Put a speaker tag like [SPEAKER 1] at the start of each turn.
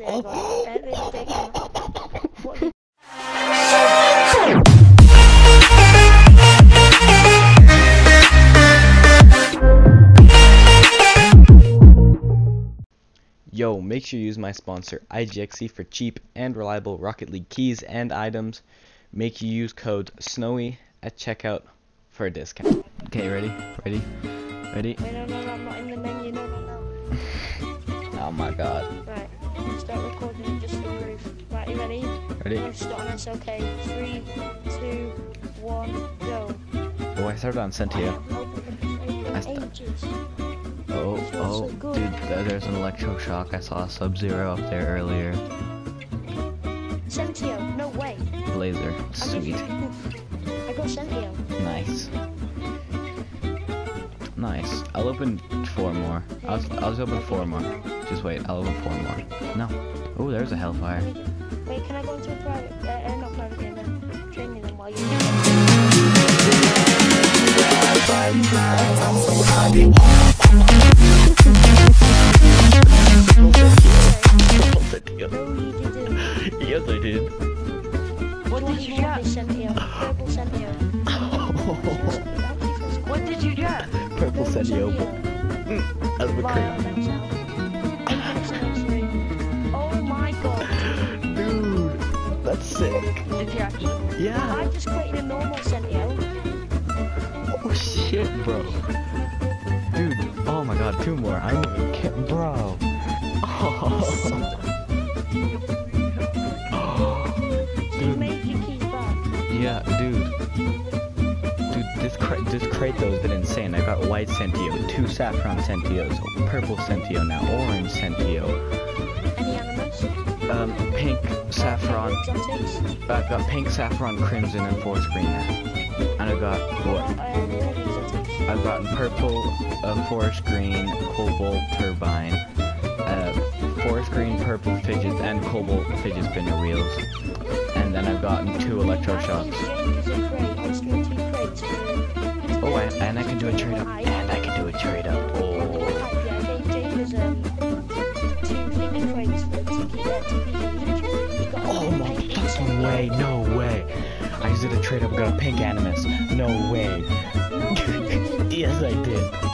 [SPEAKER 1] dear God. What did
[SPEAKER 2] Yo, make sure you use my sponsor IGXE for cheap and reliable Rocket League keys and items. Make you use code SNOWY at checkout for a discount. Okay, ready? Ready?
[SPEAKER 1] Wait, no, I'm not in the menu, no.
[SPEAKER 2] Oh my god.
[SPEAKER 1] Right, start recording just for proof. Right, you ready?
[SPEAKER 2] Ready?
[SPEAKER 1] I'm start on this, okay. 3, 2, 1, go.
[SPEAKER 2] Oh, I started on Sentio.
[SPEAKER 1] Ages.
[SPEAKER 2] Oh, dude, there's an electroshock. I saw a Sub-Zero up there earlier.
[SPEAKER 1] Sentio, no way.
[SPEAKER 2] Blazer, sweet.
[SPEAKER 1] I got Sentio.
[SPEAKER 2] Nice. Nice. I'll open 4 more. I'll just open 4 more. Just wait, I'll open 4 more. No. Oh, there's a Hellfire.
[SPEAKER 1] Wait, can I go into a private, not private game, training them while you're
[SPEAKER 2] Yes, I did.
[SPEAKER 1] What did you get? Purple Sentio.
[SPEAKER 3] What did you get?
[SPEAKER 2] Purple Sentio. That's a crate.
[SPEAKER 1] Oh my god.
[SPEAKER 2] Dude, that's sick.
[SPEAKER 3] Did you actually?
[SPEAKER 2] Yeah.
[SPEAKER 1] I just created a normal Sentio.
[SPEAKER 2] Oh shit, bro. Dude, oh my god, 2 more. I don't even care, bro.
[SPEAKER 1] You made your keys back.
[SPEAKER 2] Yeah, dude. Dude, this crate though has been insane. I got white Sentio, 2 saffron Sentios, purple Sentio now, orange Sentio.
[SPEAKER 1] Any animals?
[SPEAKER 2] Pink, saffron.
[SPEAKER 1] Exotics?
[SPEAKER 2] I've got pink, saffron, crimson, and forest green now. And I got what? I've gotten purple, forest green, cobalt, turbine, forest green, purple fidget, and cobalt fidget spinner wheels. And then I've gotten 2 electroshocks. Oh, and I can do a trade up. And I can do a trade up. Oh. Oh my fucking way, no way. I just did a trade up, got a pink Animus. No way. Yes, I did.